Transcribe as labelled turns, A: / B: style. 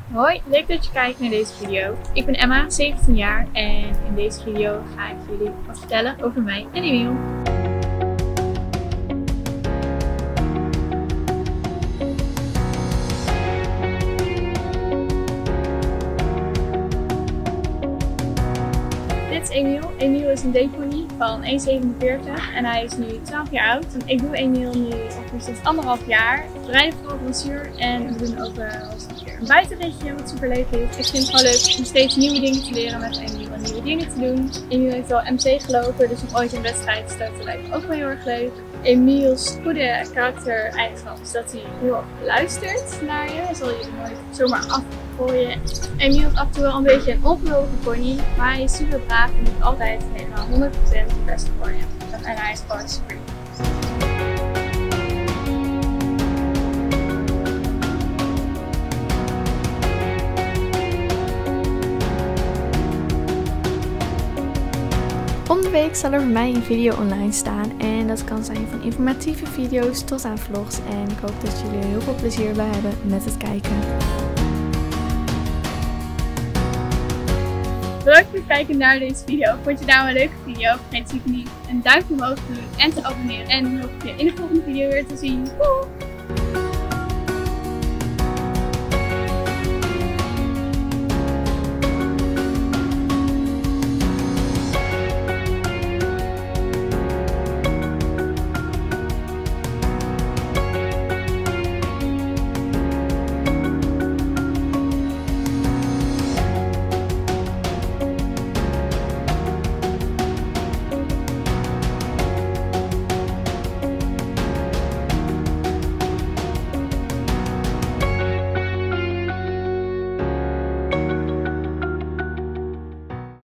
A: Hoi, leuk dat je kijkt naar deze video. Ik ben Emma, 17 jaar en in deze video ga ik jullie wat vertellen over mij en Emiel. Dit is Emiel. Emiel is een deepony van 1,47 en hij is nu 12 jaar oud. Ik doe Emiel nu ongeveer sinds 1,5 jaar. We rijden vooral dressuur en we doen ook wel eens een keer een buitenritje wat super leuk is. Ik vind het gewoon leuk om steeds nieuwe dingen te leren met Emiel en nieuwe dingen te doen. Emiel heeft wel MC gelopen, dus om ooit een wedstrijd te starten lijkt me ook wel heel erg leuk. Emiels goede karaktereigenschap is dat hij heel erg luistert naar je. Hij zal je nooit zomaar afgooien. Emiel is af en toe wel een beetje een ongelooflijke pony, maar hij is super braaf en doet altijd helemaal 100% het beste voor je. En hij is gewoon super lief.
B: Om de week zal er voor mij een video online staan en dat kan zijn van informatieve video's tot aan vlogs en ik hoop dat jullie er heel veel plezier bij hebben met het kijken.
A: Bedankt voor het kijken naar deze video. Vond je nou een leuke video? Vergeet zeker niet een duimpje omhoog te doen en te abonneren. En dan hoop ik je in de volgende video weer te zien. Doei!